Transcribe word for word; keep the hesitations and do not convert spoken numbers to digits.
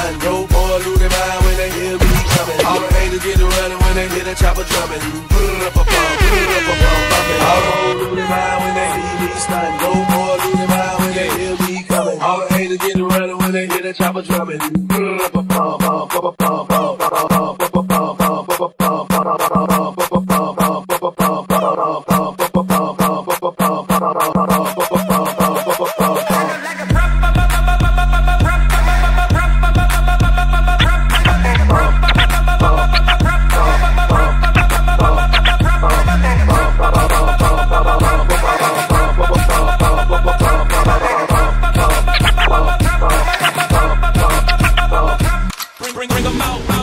stunting. Go for a looting mind when they hear me coming. All the haters get to running when they hear the chopper drumming. Put it up a bump, put it up a bump, bumping. All the hoes looting mind when they hear me stunting. Go for a looting mind when they hear me coming. All the haters get to running when they hear the chopper drumming. Put it up a bump, bump, bump, bump, bump, bump, bump, bump, bump, bump, bump, bump, bump, Bring, bring 'em out.